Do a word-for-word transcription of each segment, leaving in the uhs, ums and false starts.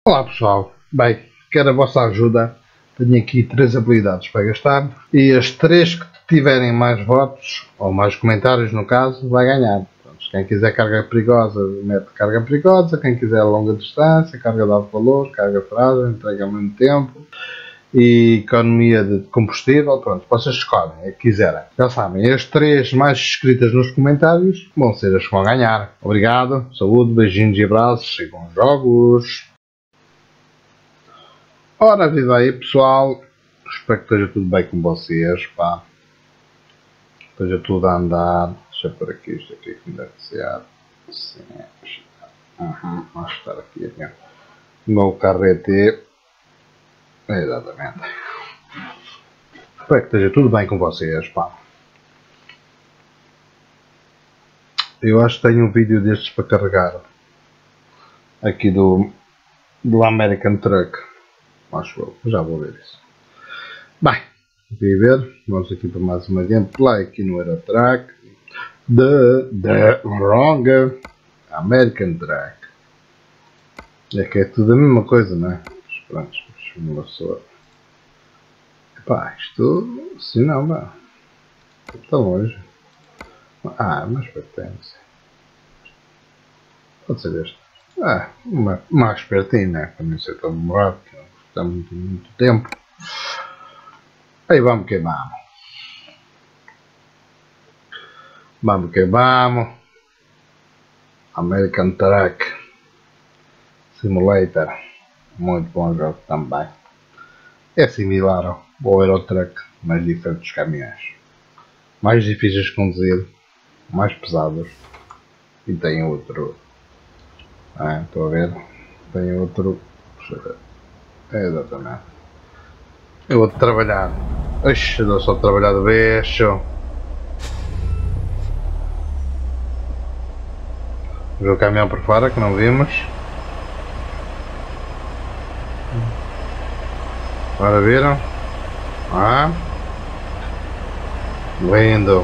Olá pessoal, bem, quero a vossa ajuda. Tenho aqui três habilidades para gastar e as três que tiverem mais votos, ou mais comentários no caso, vai ganhar. Pronto, quem quiser carga perigosa, mete carga perigosa. Quem quiser longa distância, carga de alto valor, carga frágil, entrega ao mesmo tempo e economia de combustível. Pronto, vocês escolhem, é que quiserem. Já sabem, as três mais escritas nos comentários vão ser as que vão ganhar. Obrigado, saúde, beijinhos e abraços e bons jogos. Ora, viva aí pessoal, espero que esteja tudo bem com vocês, pá. Esteja tudo a andar. Deixa eu pôr aqui isto aqui que me deve ser assim. Uhum, vamos estar aqui, aqui. O meu carrete. Exatamente. Espero que esteja tudo bem com vocês, pá. Eu acho que tenho um vídeo destes para carregar. Aqui do, do American Truck. Acho eu, já vou ver isso. Bem, aqui ver, vamos aqui para mais uma gameplay aqui no Euro Truck. The, the Wrong American Truck. É que é tudo a mesma coisa, não é? Mas pronto, uma pessoa. Epá, isto assim não, pá. Está longe. Ah, mas pertence. Pode ser este. Ah, uma, mais pertinho, né? Para não ser tão demorado. Está muito, muito tempo. Aí vamos que vamos. Vamos que vamos. American Truck Simulator. Muito bom jogo também. É similar ao Euro Truck, mas diferente dos caminhões. Mais difíceis de conduzir, mais pesados. E tem outro. Ah, estou a ver. Tem outro. Deixa eu ver. É, exatamente. Eu vou trabalhar. Oxe, eu só trabalhar de bicho. Viu o caminhão por fora que não vimos. Agora viram? Ah, lindo.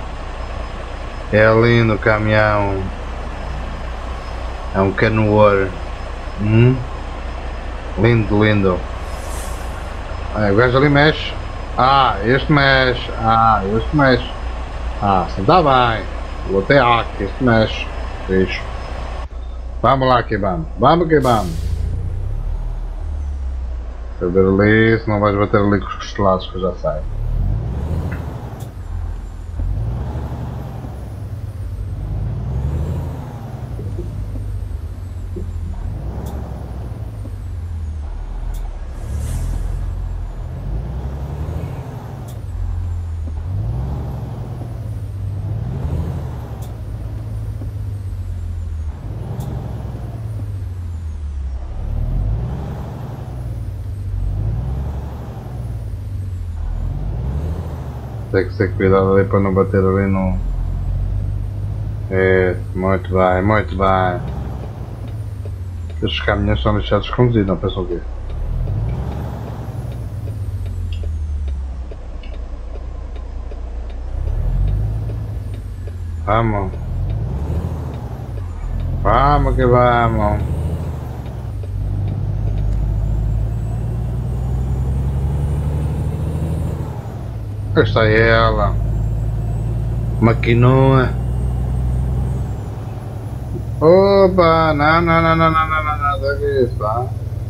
É lindo o caminhão. É um canoeiro. Hum? Lindo, lindo. Ah, o gajo ali mexe. Ah, este mexe. Ah, este mexe. Ah, assim está bem. Vou até aqui, este mexe. Isso. Vamos lá que vamos. Vamos que vamos. Deixa eu ver ali, se não vais bater ali com os costelados que eu já sei. Tem que ter cuidado ali para não bater ali no... É, muito bem, muito bem. Estes caminhões são deixados de conduzir, não pensam o quê? Vamos. Vamos que vamos. Esta é ela. Maquinoa. Opa, não, não, não, não, não, não, não, nada disso, pá.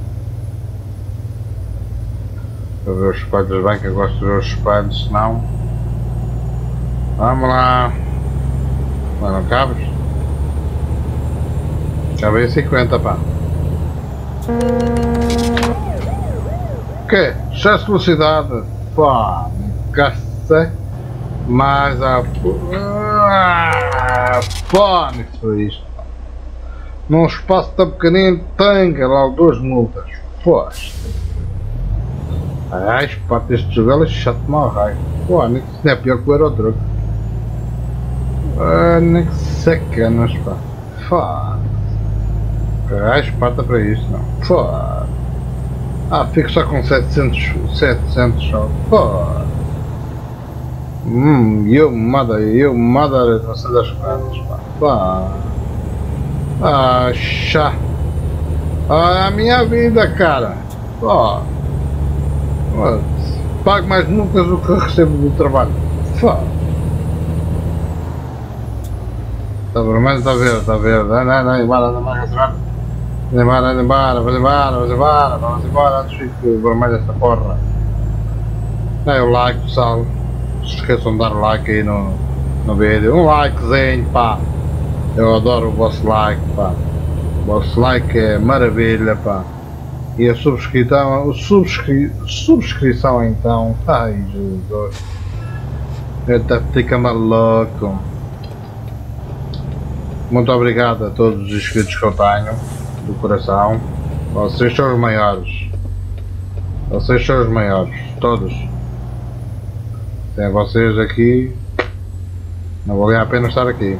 Para ver os espelhos bem, que eu gosto de ver os espelhos, senão. Vamos lá. Lá não cabes? Cabe em cinquenta, pá. O quê? Excesso de velocidade. Pá. Cacete, mas a ah, fone foi isto. Num espaço tão pequenino tem que lá duas multas. Foste. Ai, parte deste jogo é chato mal raio. Fone, isso não é pior que o Euro Truck. Ah, nem que sacanas, pá. Fone. Ai, esparta para isto, não. Fone. Ah, fico só com setecentos, setecentos só. Fone. Hum, eu mother, eu mother, não sei das quantas, pá. Pá. Ah, chá. Olha a minha vida, cara. Ó. Pago mais multas do que recebo do trabalho. Fó. Está vermelho, está verde, está verde. Não, não, não, embora, não, não, embora, embora, embora, vamos embora, vamos embora, vamos embora, antes fique vermelho esta porra. É o like, pessoal. Não se esqueçam de dar like aí no, no vídeo. Um likezinho, pá. Eu adoro o vosso like, pá. O vosso like é maravilha, pá. E a subscrição, o subscri, subscrição então. Ai, Jesus. Eita, fica maluco. Muito obrigado a todos os inscritos que eu tenho, do coração. Vocês são os maiores. Vocês são os maiores, todos. Sem vocês aqui, não valia a pena estar aqui.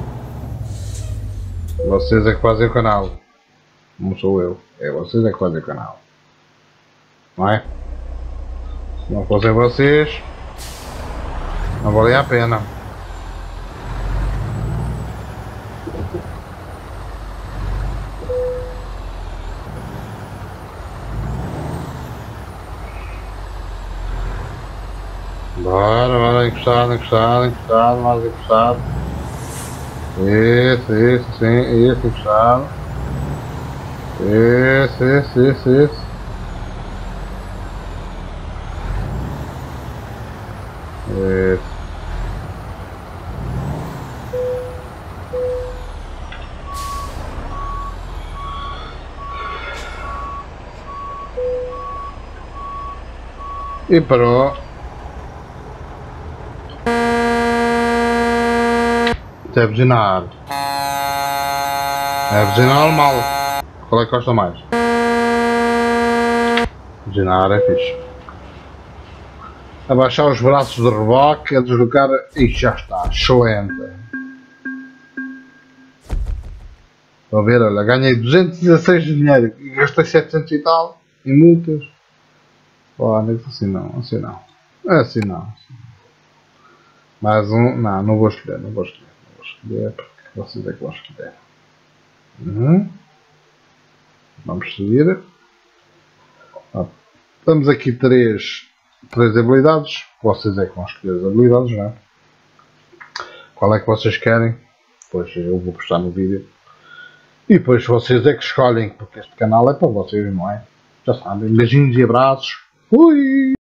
Vocês é que fazem o canal. Não sou eu, é vocês é que fazem o canal. Não é? Se não fossem vocês, não valia a pena. Bora, bora, encostado, encostado, encostado, mais encostado. Isso, isso, sim, isso, encostado. Isso, isso, isso, isso. Isso. E parou. É buzinar. É buzinar normal. Qual é que gosta mais? Buzinar é fixe. Abaixar os braços de reboque, a deslocar e já está. Excelente. Estão a ver? Olha, ganhei duzentos e dezasseis de dinheiro e gastei setecentos e tal em multas. Oh, não é assim não, assim não. É assim não. Mais um. Não, não vou escolher, não vou escolher. Escolher porque vocês é que vão escolher. Uhum. Vamos seguir. Ah, temos aqui três, três habilidades. Vocês é que vão escolher as habilidades, não é? Qual é que vocês querem? Depois eu vou postar no vídeo. E depois vocês é que escolhem, porque este canal é para vocês, não é? Já sabem. Beijinhos e abraços. Fui!